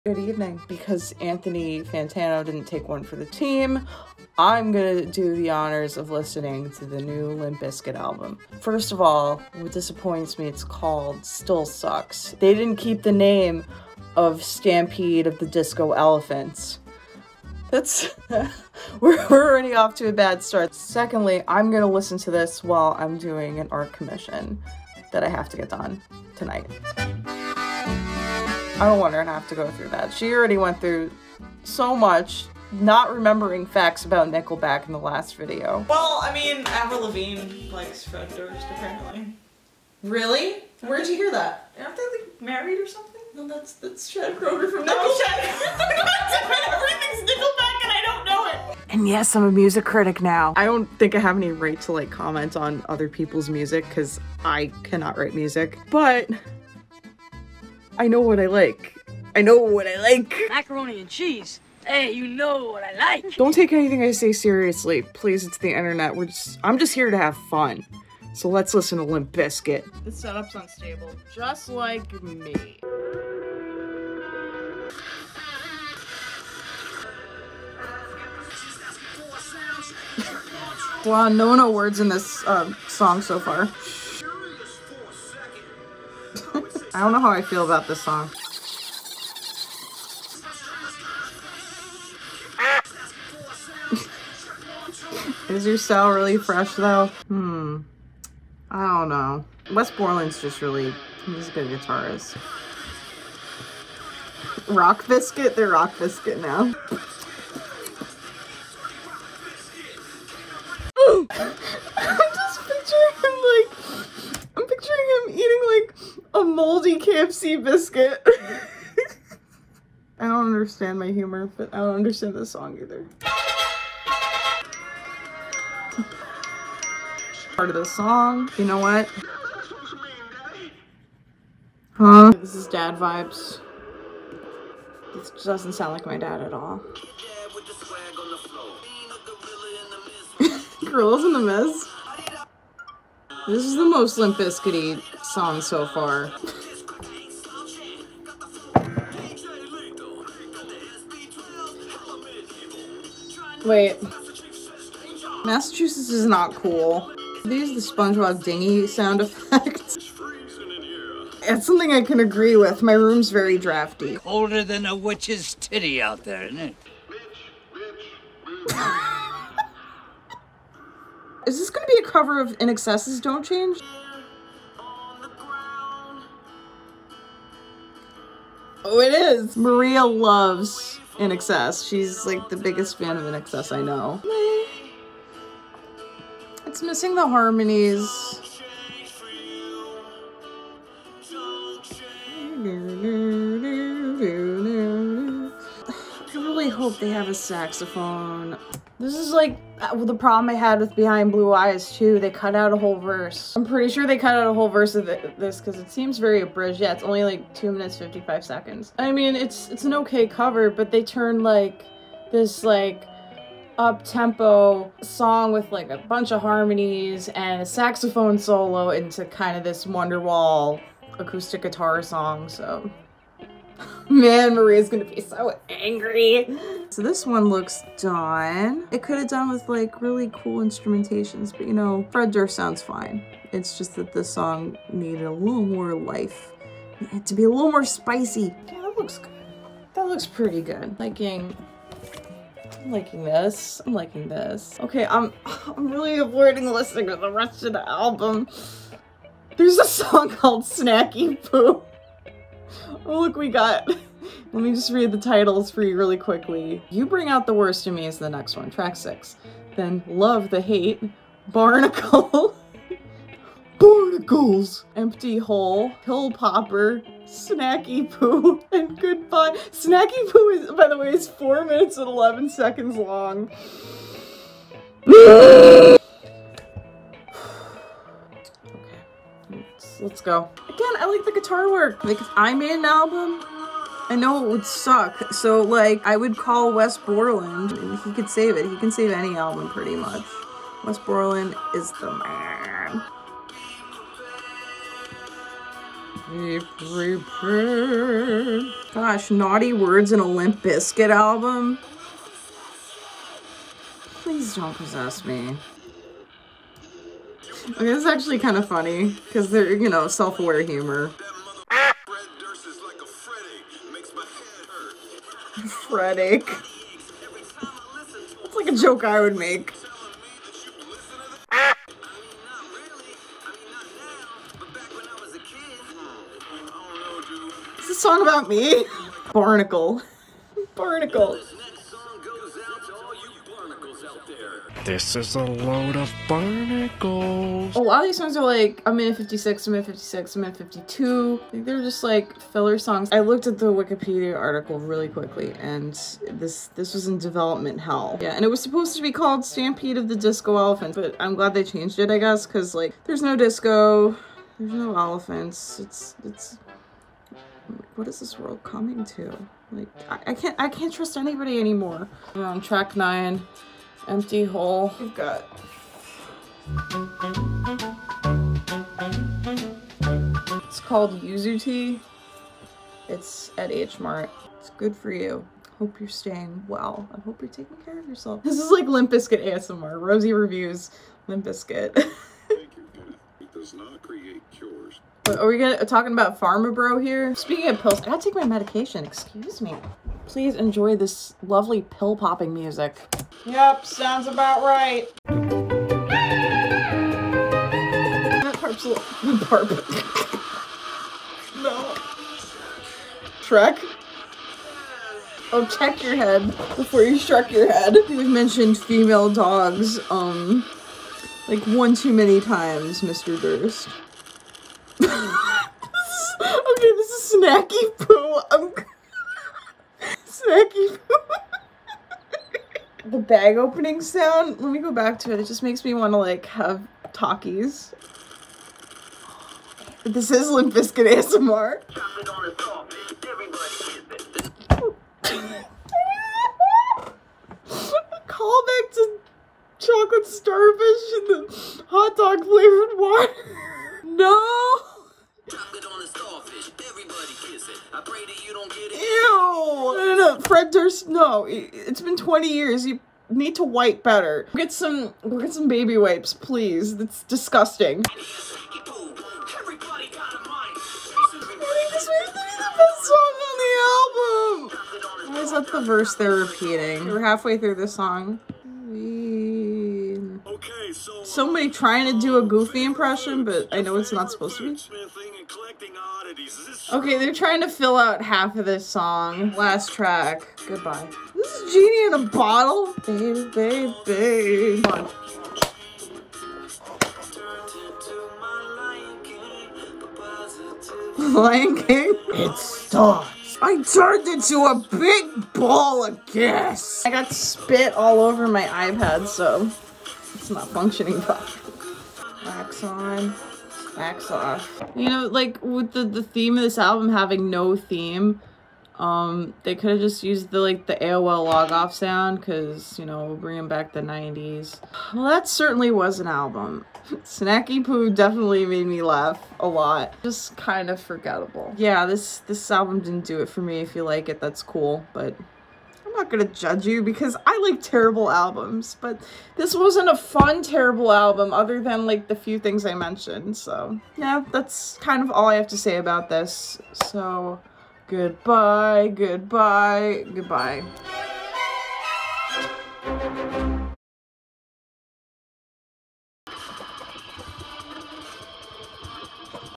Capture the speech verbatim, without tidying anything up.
Good evening. Because Anthony Fantano didn't take one for the team, I'm gonna do the honors of listening to the new Limp Bizkit album. First of all, what disappoints me, it's called Still Sucks. They didn't keep the name of Stampede of the Disco Elephants. That's, we're, we're already off to a bad start. Secondly, I'm gonna listen to this while I'm doing an art commission that I have to get done tonight. I don't want her to have to go through that. She already went through so much not remembering facts about Nickelback in the last video. Well, I mean, Avril Lavigne likes Fred Durst, apparently. Really? Where'd you hear that? Aren't they like married or something? No, that's that's Chad Kroger from No, Nickelback. Chad. Everything's Nickelback and I don't know it. And yes, I'm a music critic now. I don't think I have any right to like comment on other people's music because I cannot write music, but I know what I like. I know what I like. Macaroni and cheese. Hey, you know what I like. Don't take anything I say seriously. Please, it's the internet. We're just, I'm just here to have fun. So let's listen to Limp Bizkit. The setup's unstable, just like me. Wow, no no words in this uh, song so far. I don't know how I feel about this song. Is your style really fresh though? Hmm. I don't know. Wes Borland's just really, he's a good guitarist. Rock Biscuit? They're Rock Biscuit now. I'm just picturing him like, I'm picturing him eating like a moldy K F C biscuit. I don't understand my humor, but I don't understand this song either. Part of the song. You know what? Huh? This is dad vibes. This doesn't sound like my dad at all. Gorillas in the Mist. This is the most Limp Bizkit-y song so far. Wait. Massachusetts is not cool. These the SpongeBob dinghy sound effects. It's something I can agree with. My room's very drafty. Colder than a witch's titty out there, isn't it? Is this gonna be a cover of In Excess's Don't Change? Oh, it is! Maria loves In Excess. She's like the biggest fan of In Excess I know. It's missing the harmonies. I really hope they have a saxophone. This is like the problem I had with Behind Blue Eyes too. They cut out a whole verse. I'm pretty sure they cut out a whole verse of this because it seems very abridged. Yeah, it's only like two minutes fifty-five seconds. I mean, it's it's an okay cover, but they turned like this like up-tempo song with like a bunch of harmonies and a saxophone solo into kind of this Wonderwall acoustic guitar song, so man, Maria's gonna be so angry. So this one looks done. It could have done with like really cool instrumentations, but you know, Fred Durst sounds fine. It's just that this song needed a little more life. It had to be a little more spicy. Yeah, that looks good. That looks pretty good. Liking I'm liking this. I'm liking this. Okay, I'm I'm really avoiding listening to the rest of the album. There's a song called Snacky Poo. Oh, look, we got... Let me just read the titles for you really quickly. You Bring Out the Worst in Me is the next one, track six. Then Love the Hate, Barnacle, Barnacles, Empty Hole, Pill Popper, Snacky Poo, and Goodbye. Snacky Poo is, by the way, is four minutes and eleven seconds long. Okay, let's, let's go. Again, I like the guitar work. Like, if I made an album, I know it would suck. So, like, I would call Wes Borland, and he could save it. He can save any album, pretty much. Wes Borland is the man. Keep reprint. Gosh, naughty words in a Limp Bizkit album. Please don't possess me. Okay, this is actually kind of funny because they're, you know, self-aware humor. Freddick. It's like a joke I would make. Is this song about me? Barnacle. Barnacle. This is a load of barnacles. A lot of these songs are like a minute fifty-six, a minute fifty-six, a minute fifty-two. I think they're just like filler songs. I looked at the Wikipedia article really quickly, and this this was in development hell. Yeah, and it was supposed to be called Stampede of the Disco Elephants, but I'm glad they changed it, I guess, because like there's no disco, there's no elephants. It's it's what is this world coming to? Like I, I can't I can't trust anybody anymore. We're on track nine. Empty hole. We've got it's called Yuzu Tea. It's at H Mart. It's good for you. Hope you're staying well. I hope you're taking care of yourself. This is like Limp Bizkit A S M R. Rosie reviews Limp Bizkit. Thank you, Kenneth. It does not create cures. Are we gonna talking about Pharma Bro here? Speaking of pills, I gotta take my medication. Excuse me. Please enjoy this lovely pill popping music. Yep, sounds about right. That part's a little part. No. Shrek? Oh, check your head before you struck your head. We've mentioned female dogs, um, like one too many times, Mister Durst. This is, okay, this is Snacky Poo. I'm Snacky Poo. The bag opening sound, let me go back to it. It just makes me want to like have Takis. This is Limp Bizkit A S M R. Callback to chocolate starfish and the hot dog flavored water. No. Chocolate on a starfish. Everybody kiss it. I pray that you don't get it. Ew. No, no, no. Fred Durst. No, it's been twenty years. You need to wipe better. Get some. Go get some baby wipes, please. That's disgusting. I think this might be the best song on the album. Why is that the verse they're repeating? We're halfway through the song. Okay, so, Somebody trying to do a Goofy impression, but I know it's not supposed to be. Okay, they're trying to fill out half of this song. Last track. Goodbye. This is Genie in a bottle. Baby, baby, baby. Come on. Lion King? It starts. I turned into a big ball of gas. I got spit all over my iPad, so it's not functioning properly. Wax on, wax off. You know, like with the, the theme of this album having no theme, um, they could have just used the like the A O L log off sound because, you know, we're bringing back the nineties. Well, that certainly was an album. Snacky Poo definitely made me laugh a lot. Just kind of forgettable. Yeah, this this album didn't do it for me. If you like it, that's cool, but I'm not gonna judge you because I like terrible albums, but this wasn't a fun terrible album other than like the few things I mentioned. So yeah, that's kind of all I have to say about this. So goodbye, goodbye, goodbye.